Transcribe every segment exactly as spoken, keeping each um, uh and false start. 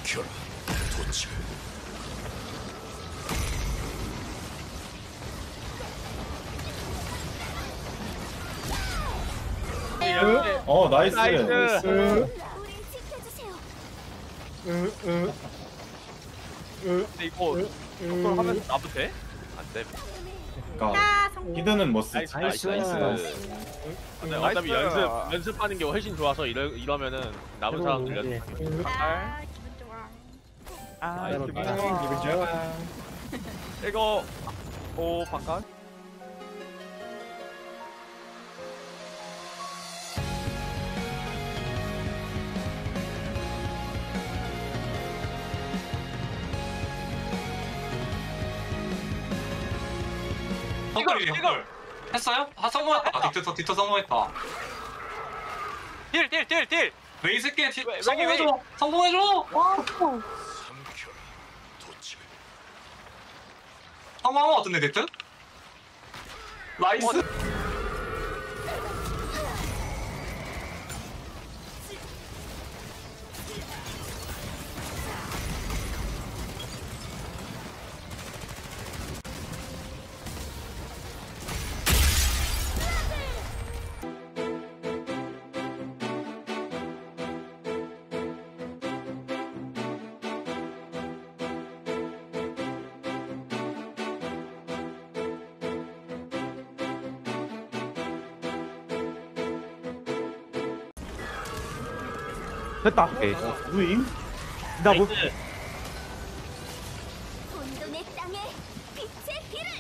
삼켜라 도체. 어 나이스. 나이스. 나이스. 우리 지켜주세요. 으으 근데 이거 컨트롤 하면서 나도 돼? 안 돼. 그러니까 히드는 못 쓰지. 나이스 나이스. 근데 어차피 연습 연습하는 게 훨씬 좋아서 이러 이러면은 남은 사람들 연습. 아, 기분 좋아. 아 나이스. 기분 좋아 기분 좋아. 이거 오 바깥. 이걸 이걸 했어요? 아 성공했다. 딕터 딕터 성공했다. 딜 딜 딜 딜. 왜 이 새끼 디- 왜, 왜, 성공해줘. 왜? 성공해줘. 와. 삼켜라 도체. 성공한 거 같은데 딕트? 나이스. 됐다. 누임? 나 뭐? 혼돈의 땅에 빛의 비를.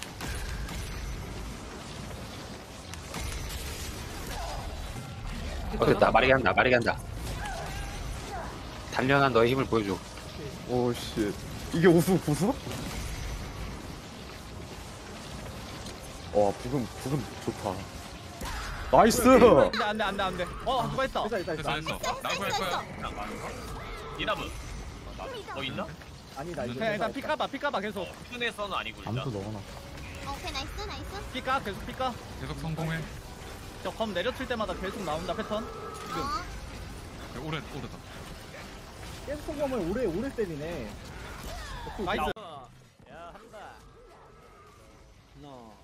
어 됐다. 마르게 한다. 마르게 한다. 단련한 너의 힘을 보여줘. 오씨 이게 우수 부수? 와 부금 부금 좋다. 나이스. 안돼 안돼 안돼 안돼. 어 누가 했다. 됐다 됐다 됐어 됐다. 됐어. 나할 거야 할 거야. 이나무. 어 있나? 아니다 이제. 그냥 일단 피 까봐 피 까봐 계속. 큐네서는 아니고 일단. 아무도 넣어놔. 오케이 나이스 나이스. 피 까 계속 피 까. 계속 성공해. 저 검 내려칠 때마다 계속 나온다 패턴. 지금. 어, 오래 오래다. 계속 성공하면 오래 오래 때리네. 나이스. 야 한다. 너.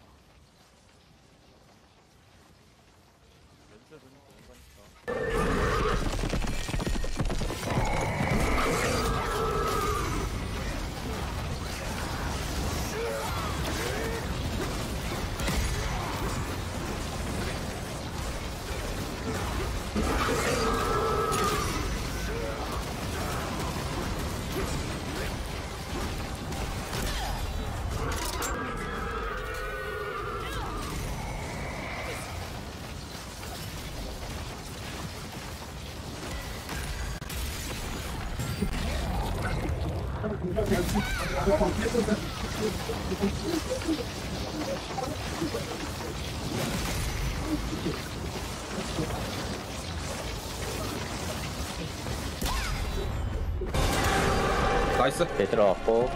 나이스. 네 들어갔고.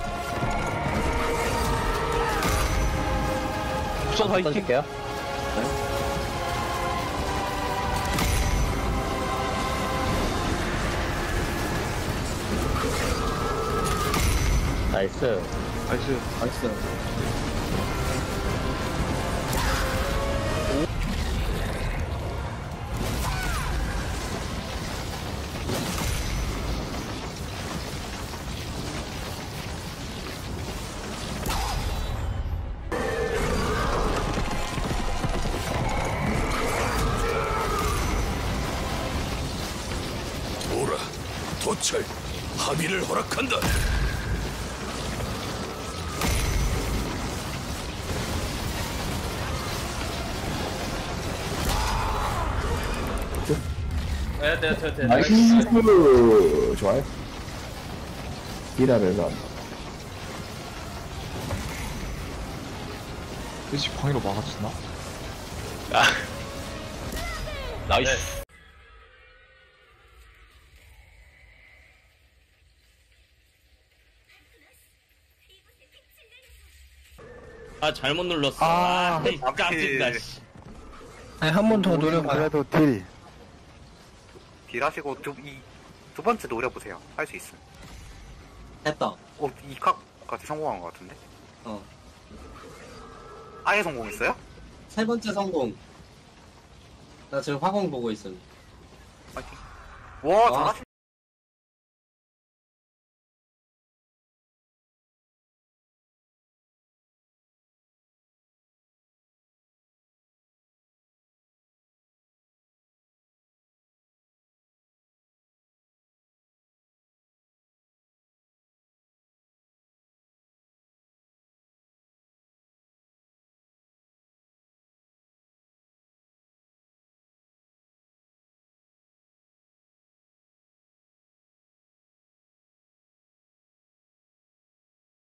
쿠션 화이팅. 던질게요. 나이스. 나이스 나이스. 오라 도철 합의를 허락한다. 네, 네, 네, 네. 나이스. 좋아요. 딜하면서 한다. 그치 광희로 막아주나? 나이스. 아 잘못 눌렀어. 아, 아, 깜짝이야. 아니 한 번 더 노력 그래도 딜 딜하시고 두, 이, 두 번째 노려보세요. 할 수 있어요. 했다. 어, 이카 같이 성공한 것 같은데? 어. 아예 성공했어요? 세 번째 성공. 나 지금 화공 보고 있음. 파이팅. 와, 아. 잘하시